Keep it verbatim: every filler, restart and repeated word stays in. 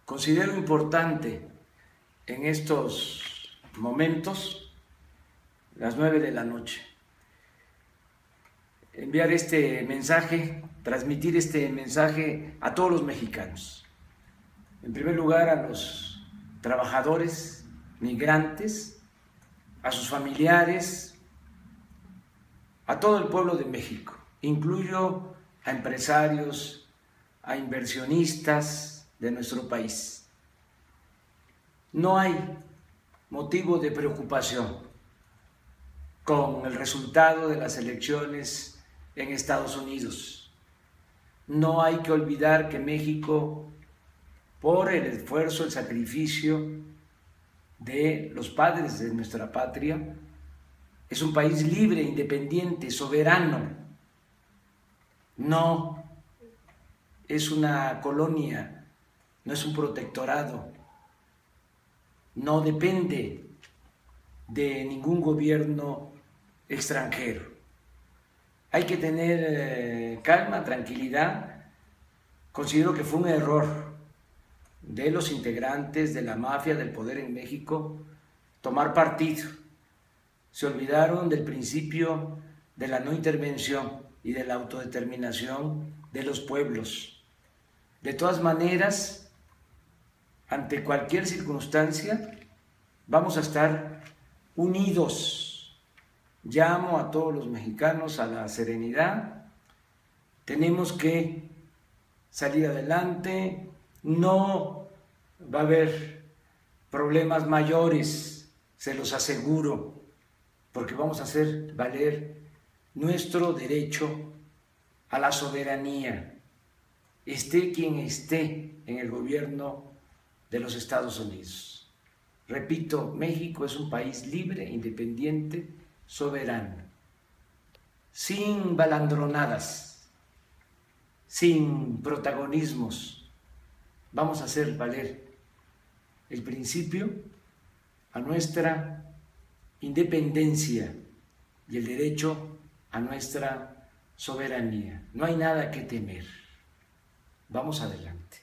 Considero importante en estos momentos, las nueve de la noche, enviar este mensaje, transmitir este mensaje a todos los mexicanos. En primer lugar, a los trabajadores, migrantes, a sus familiares, a todo el pueblo de México. Incluyo a empresarios, a inversionistas de nuestro país. No hay motivo de preocupación con el resultado de las elecciones en Estados Unidos. No hay que olvidar que México, por el esfuerzo, el sacrificio de los padres de nuestra patria, es un país libre, independiente, soberano. No es una colonia, no es un protectorado, no depende de ningún gobierno extranjero. Hay que tener eh, calma, tranquilidad. Considero que fue un error de los integrantes de la mafia del poder en México tomar partido. Se olvidaron del principio de la no intervención y de la autodeterminación de los pueblos. De todas maneras, ante cualquier circunstancia, vamos a estar unidos. Llamo a todos los mexicanos a la serenidad. Tenemos que salir adelante. No va a haber problemas mayores, se los aseguro, porque vamos a hacer valer nuestro derecho a la soberanía, esté quien esté en el gobierno de los Estados Unidos. Repito, México es un país libre, independiente, soberano, sin balandronadas, sin protagonismos. Vamos a hacer valer el principio a nuestra independencia y el derecho a nuestra soberanía. No hay nada que temer. Vamos adelante.